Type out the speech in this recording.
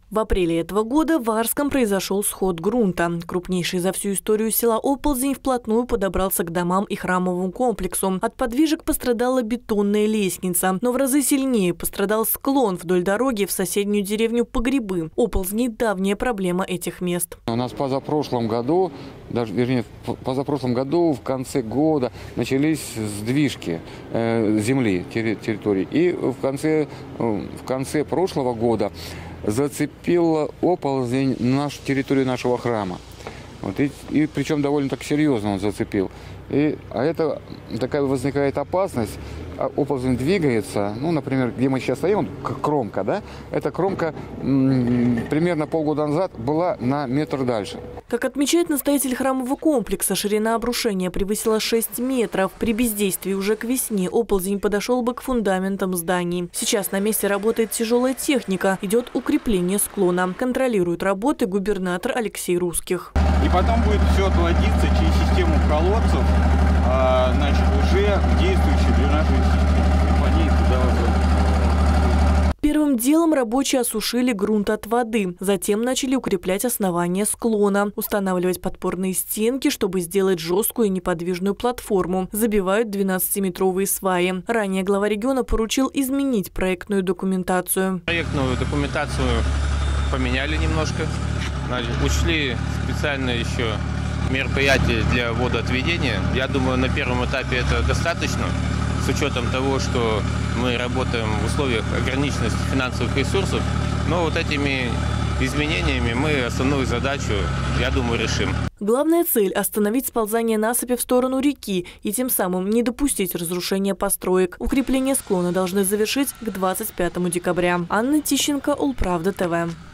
В апреле этого года в Арском произошел сход грунта. Крупнейший за всю историю села Оползень вплотную подобрался к домам и храмовому комплексу. От подвижек пострадала бетонная лестница, но в разы сильнее пострадал склон вдоль дороги в соседнюю деревню Погребы. Оползни – давняя проблема этих мест. У нас позапрошлом году, позапрошлом году в конце года начались сдвижки земли, территории. И в конце прошлого года зацепила оползень территорию нашего храма. Вот, и причем довольно так серьезно он зацепил. А это такая возникает опасность. Оползень двигается, ну, например, где мы сейчас стоим, кромка, да? Эта кромка примерно полгода назад была на метр дальше. Как отмечает настоятель храмового комплекса, ширина обрушения превысила 6 метров. При бездействии уже к весне оползень подошел бы к фундаментам зданий. Сейчас на месте работает тяжелая техника, идет укрепление склона. Контролирует работы губернатор Алексей Русских. И потом будет все отводиться через систему колодцев, уже действующие дренажные системы. По ней туда Первым делом рабочие осушили грунт от воды. Затем начали укреплять основание склона, устанавливать подпорные стенки, чтобы сделать жесткую и неподвижную платформу. Забивают 12-метровые сваи. Ранее глава региона поручил изменить проектную документацию. Проектную документацию поменяли немножко. Учли специально еще мероприятия для водоотведения. Я думаю, на первом этапе это достаточно, с учетом того, что мы работаем в условиях ограниченности финансовых ресурсов. Но вот этими изменениями мы основную задачу, я думаю, решим. Главная цель – остановить сползание насыпи в сторону реки и тем самым не допустить разрушения построек. Укрепление склона должны завершить к 25 декабря. Анна Тищенко, Улправда ТВ.